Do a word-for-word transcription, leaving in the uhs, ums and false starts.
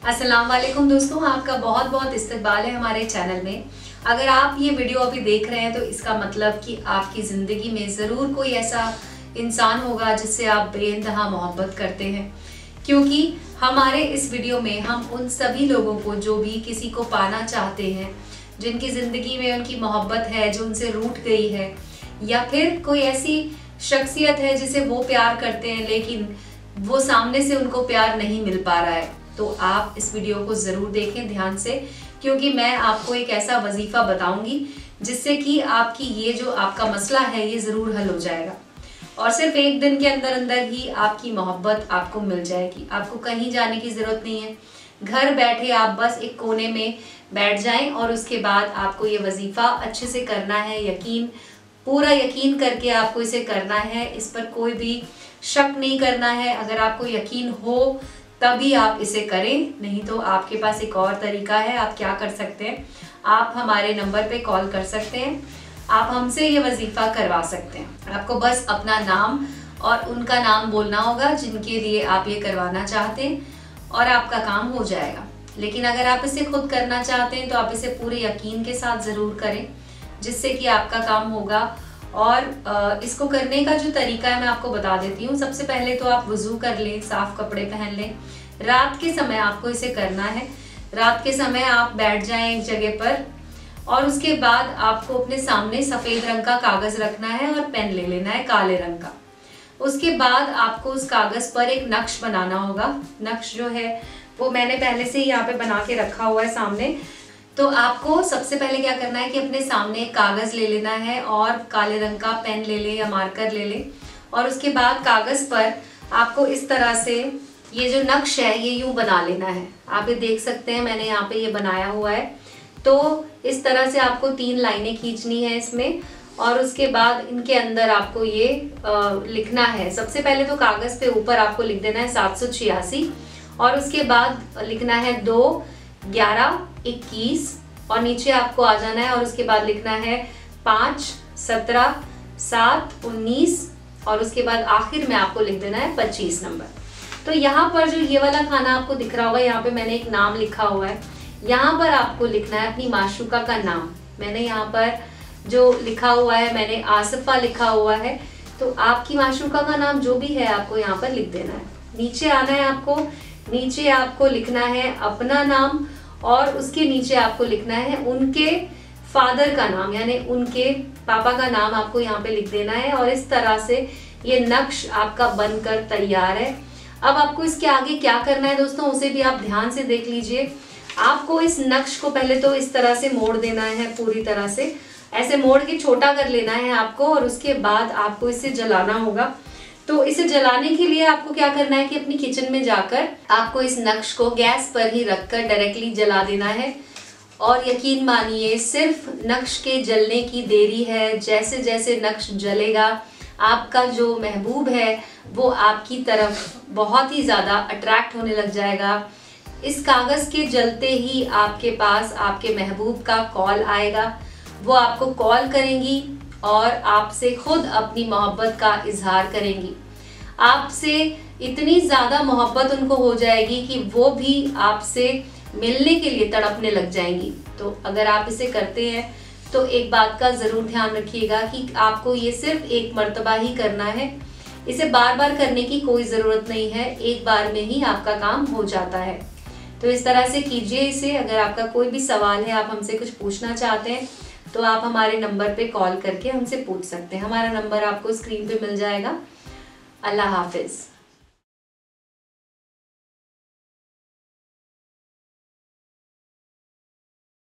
अस्सलाम वालेकुम दोस्तों, आपका बहुत बहुत इस्तकबाल है हमारे चैनल में। अगर आप ये वीडियो अभी देख रहे हैं तो इसका मतलब कि आपकी ज़िंदगी में ज़रूर कोई ऐसा इंसान होगा जिससे आप बेइंतहा मोहब्बत करते हैं, क्योंकि हमारे इस वीडियो में हम उन सभी लोगों को जो भी किसी को पाना चाहते हैं, जिनकी ज़िंदगी में उनकी मोहब्बत है जो उनसे रूठ गई है, या फिर कोई ऐसी शख्सियत है जिसे वो प्यार करते हैं लेकिन वो सामने से उनको प्यार नहीं मिल पा रहा है, तो आप इस वीडियो को ज़रूर देखें ध्यान से, क्योंकि मैं आपको एक ऐसा वजीफ़ा बताऊंगी जिससे कि आपकी ये जो आपका मसला है ये ज़रूर हल हो जाएगा और सिर्फ एक दिन के अंदर अंदर ही आपकी मोहब्बत आपको मिल जाएगी। आपको कहीं जाने की ज़रूरत नहीं है, घर बैठे आप बस एक कोने में बैठ जाएं और उसके बाद आपको ये वजीफ़ा अच्छे से करना है। यकीन, पूरा यकीन करके आपको इसे करना है, इस पर कोई भी शक नहीं करना है। अगर आपको यकीन हो तभी आप इसे करें, नहीं तो आपके पास एक और तरीका है। आप क्या कर सकते हैं, आप हमारे नंबर पे कॉल कर सकते हैं, आप हमसे ये वजीफ़ा करवा सकते हैं। आपको बस अपना नाम और उनका नाम बोलना होगा जिनके लिए आप ये करवाना चाहते हैं और आपका काम हो जाएगा। लेकिन अगर आप इसे खुद करना चाहते हैं तो आप इसे पूरे यकीन के साथ ज़रूर करें, जिससे कि आपका काम होगा। और इसको करने का जो तरीका है मैं आपको बता देती हूँ। सबसे पहले तो आप वज़ू कर लें, साफ़ कपड़े पहन लें। रात के समय आपको इसे करना है। रात के समय आप बैठ जाएं एक जगह पर और उसके बाद आपको अपने सामने सफ़ेद रंग का कागज़ रखना है और पेन ले लेना है काले रंग का। उसके बाद आपको उस कागज़ पर एक नक्श बनाना होगा। नक्श जो है वो मैंने पहले से ही यहाँ पे बना के रखा हुआ है सामने। तो आपको सबसे पहले क्या करना है कि अपने सामने एक कागज़ ले लेना है और काले रंग का पेन ले ले या मार्कर ले ले, और उसके बाद कागज़ पर आपको इस तरह से ये जो नक्श है ये यूं बना लेना है। आप ये देख सकते हैं मैंने यहाँ पे ये बनाया हुआ है। तो इस तरह से आपको तीन लाइनें खींचनी है इसमें, और उसके बाद इनके अंदर आपको ये आ, लिखना है। सबसे पहले तो कागज़ पे ऊपर आपको लिख देना है सात सौ छियासी, और उसके बाद लिखना है दो ग्यारह इक्कीस, और नीचे आपको आ जाना है और उसके बाद लिखना है पाँच सत्रह सात उन्नीस, और उसके बाद आखिर में आपको लिख देना है पच्चीस नंबर। तो यहाँ पर जो ये वाला खाना आपको दिख रहा होगा, यहाँ पे मैंने एक नाम लिखा हुआ है। यहाँ पर आपको लिखना है अपनी माशूका का नाम। मैंने यहाँ पर जो लिखा हुआ है मैंने आसिफा लिखा हुआ है, तो आपकी माशूका का नाम जो भी है आपको यहाँ पर लिख देना है। नीचे आना है आपको, नीचे आपको लिखना है अपना नाम, और उसके नीचे आपको लिखना है उनके फादर का नाम, यानी उनके पापा का नाम आपको यहाँ पे लिख देना है। और इस तरह से ये नक्श आपका बनकर तैयार है। अब आपको इसके आगे क्या करना है दोस्तों, उसे भी आप ध्यान से देख लीजिए। आपको इस नक्श को पहले तो इस तरह से मोड़ देना है, पूरी तरह से ऐसे मोड़ के छोटा कर लेना है आपको, और उसके बाद आपको इसे जलाना होगा। तो इसे जलाने के लिए आपको क्या करना है कि अपनी किचन में जाकर आपको इस नक्श को गैस पर ही रखकर डायरेक्टली जला देना है। और यकीन मानिए सिर्फ नक्श के जलने की देरी है। जैसे जैसे नक्श जलेगा आपका जो महबूब है वो आपकी तरफ बहुत ही ज़्यादा अट्रैक्ट होने लग जाएगा। इस कागज़ के जलते ही आपके पास आपके महबूब का कॉल आएगा। वो आपको कॉल करेंगी और आपसे खुद अपनी मोहब्बत का इजहार करेंगी। आपसे इतनी ज़्यादा मोहब्बत उनको हो जाएगी कि वो भी आपसे मिलने के लिए तड़पने लग जाएंगी। तो अगर आप इसे करते हैं तो एक बात का ज़रूर ध्यान रखिएगा कि आपको ये सिर्फ एक मर्तबा ही करना है। इसे बार बार करने की कोई ज़रूरत नहीं है, एक बार में ही आपका काम हो जाता है। तो इस तरह से कीजिए इसे। अगर आपका कोई भी सवाल है, आप हमसे कुछ पूछना चाहते हैं, तो आप हमारे नंबर पे कॉल करके हमसे पूछ सकते हैं। हमारा नंबर आपको स्क्रीन पे मिल जाएगा। अल्लाह हाफिज़।